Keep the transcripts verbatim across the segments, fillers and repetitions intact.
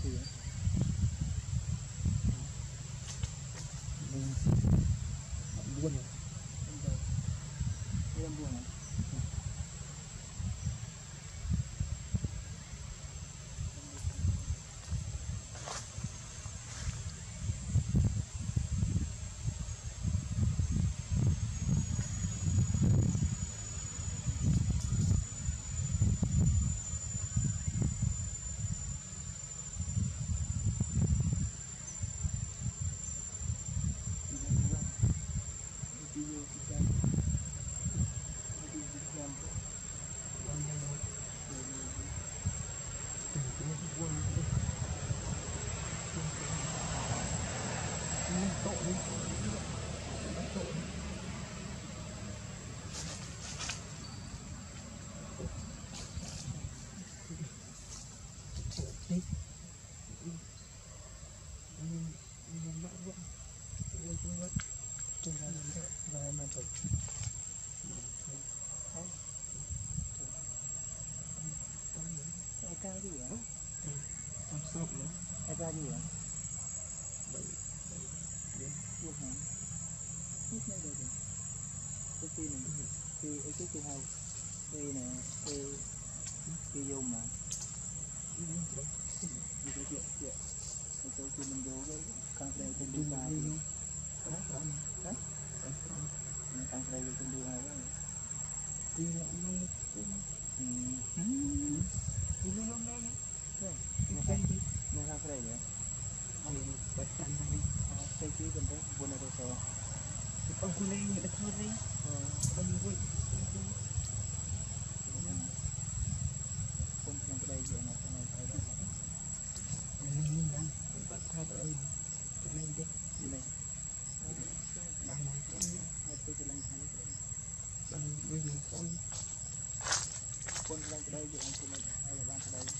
buồn em buồn à? Ai ca gì vậy? Không sốc nữa. Ai ca gì vậy? Bảy Buồn hả? Hút mấy đây rồi. Cái kia này, cái cái cái hao, cái này, cái cái vô mà. Đi cái chuyện chuyện. Cái chỗ kia mình vô cái càng đây trên đi ba đi. Hả? Hả? Càng đây trên đi hai đó. Đi lại ngay. Ừ. Đi lên hôm nay. Đi cái đi. Nó càng đây vậy. Thì bắt chăn đi. Cái kia bên đấy buồn ở đâu sao? Ông cô lên người ta thôi đi. Ông vui. Con thằng cái đây vậy mà thằng này phải đó. Mình nhìn đang bắt thay đổi cái này đi. Đi đây. Đang nói cho nó. Hai cái cái lăng thấy. Đang vui mình con. Con thằng cái đây vậy anh con này hay là bạn cái đây.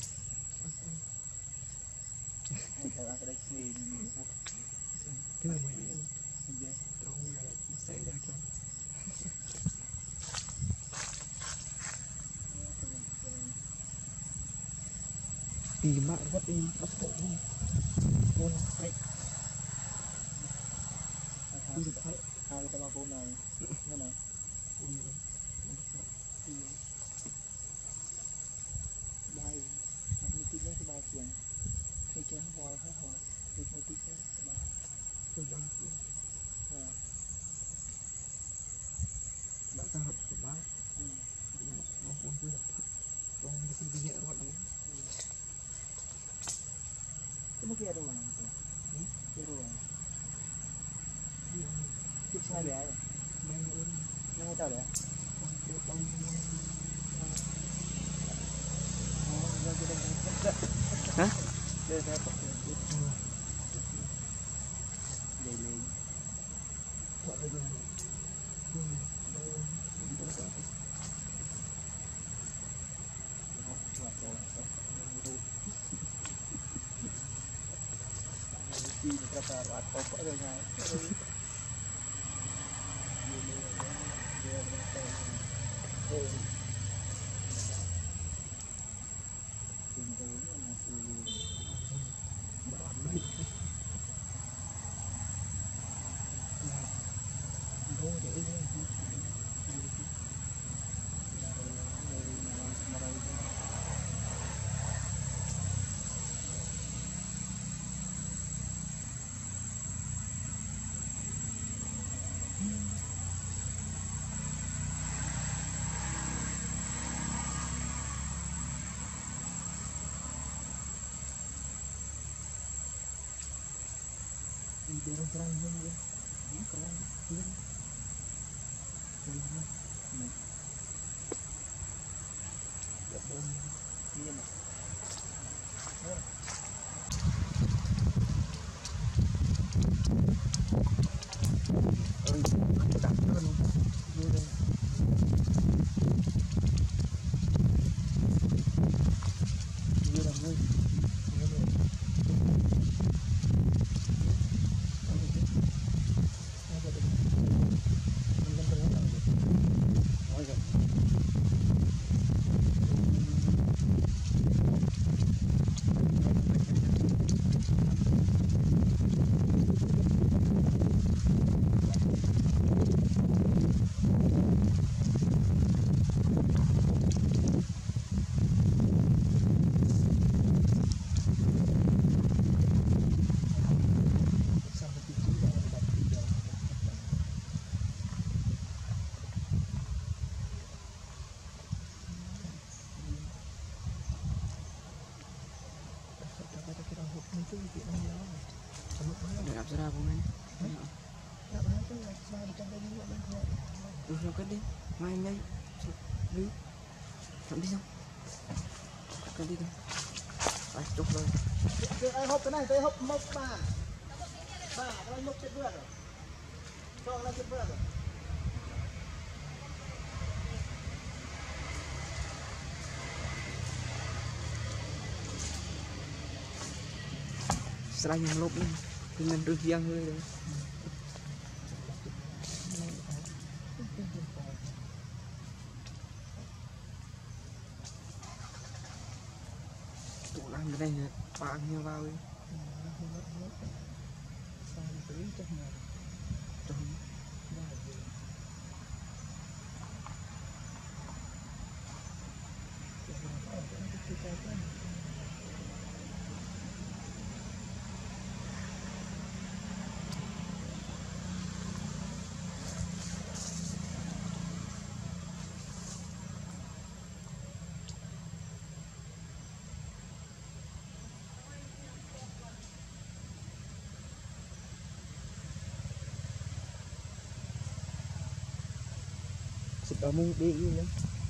Hay là bạn cái đây nghề mình. Cái này mới đi. Dạ. Trong là xảy ra cho tìm bạn rất đi bắt cổ con đấy đi được thấy hai cái con này thế này bay mình tin cái bay chuyện cái chén hoa hết rồi thì phải tin cái bay tôi đang bạn ta hợp của bác nó không vui được còn cái gì nhẹ hoạt động cái mức kia đâu mà kia đâu mà chút sai bé rồi nó hay tao đấy hả đây đây đây lên gọi là đi berapa watt pokok ada nggak? Pintunya masih Biar terang ya, terang, terang, terang, iya mas. Để áp ra vùng này. Đạp hai cái là sao để trong đây như vậy bên kia. Được rồi cất đi. Mai ngay. Đi. Chọn đi xong. Cất đi thôi. Phải chụp rồi. Cái ai hộp cái này, cái hộp mốc ba. Ba, cái này mốc chết vượt rồi. Cho nó chết vượt rồi. Setelah yang lop nih dengan yang itu tụ làm cái này phá nhiều vào ấy Xịt ở mông đi nữa.